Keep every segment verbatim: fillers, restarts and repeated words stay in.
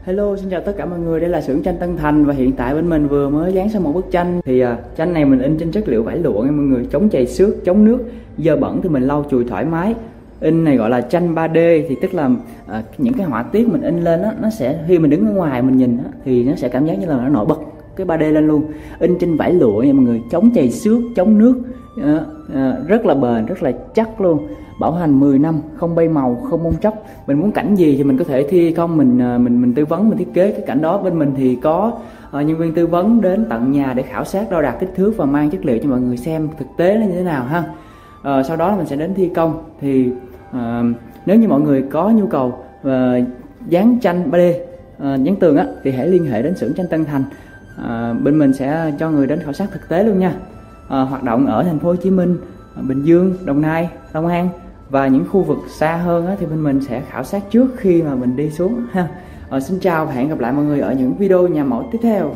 Hello, xin chào tất cả mọi người, đây là xưởng tranh Tân Thành và hiện tại bên mình vừa mới dán xong một bức tranh. Thì à, tranh này mình in trên chất liệu vải lụa nha mọi người, chống chày xước, chống nước, dơ bẩn thì mình lau chùi thoải mái. In này gọi là tranh ba D, thì tức là à, những cái họa tiết mình in lên đó, nó sẽ khi mình đứng ở ngoài mình nhìn đó, thì nó sẽ cảm giác như là nó nổi bật cái ba D lên luôn. In trên vải lụa nha mọi người, chống chày xước, chống nước, à, à, rất là bền, rất là chắc luôn. Bảo hành mười năm, không bay màu, không bong tróc. Mình muốn cảnh gì thì mình có thể thi công, mình mình mình tư vấn, mình thiết kế cái cảnh đó. Bên mình thì có uh, nhân viên tư vấn đến tận nhà để khảo sát, đo đạc kích thước và mang chất liệu cho mọi người xem thực tế nó như thế nào ha. Uh, sau đó mình sẽ đến thi công. Thì uh, nếu như mọi người có nhu cầu uh, dán tranh ba D, uh, dán tường á, thì hãy liên hệ đến xưởng tranh Tân Thành. Uh, bên mình sẽ cho người đến khảo sát thực tế luôn nha. Uh, hoạt động ở thành phố Hồ Chí Minh, Bình Dương, Đồng Nai, Long An và những khu vực xa hơn á, thì bên mình sẽ khảo sát trước khi mà mình đi xuống ha. Ờ, xin chào và hẹn gặp lại mọi người ở những video nhà mẫu tiếp theo.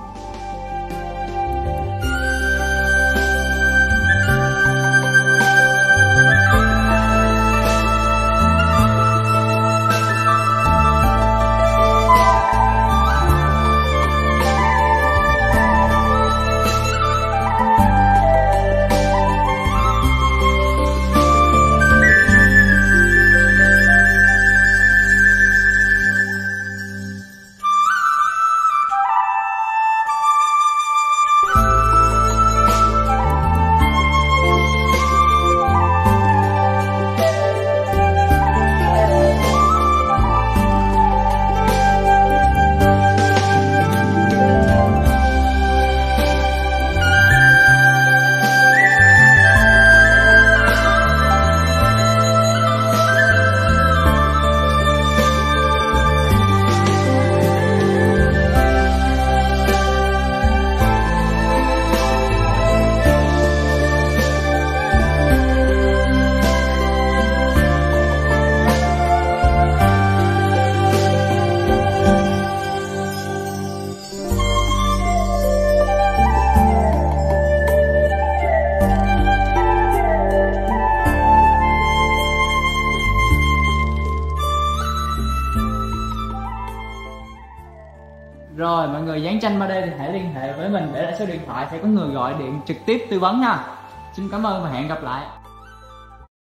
Rồi mọi người dán tranh ba D thì hãy liên hệ với mình để lại số điện thoại, sẽ có người gọi điện trực tiếp tư vấn nha. Xin cảm ơn và hẹn gặp lại.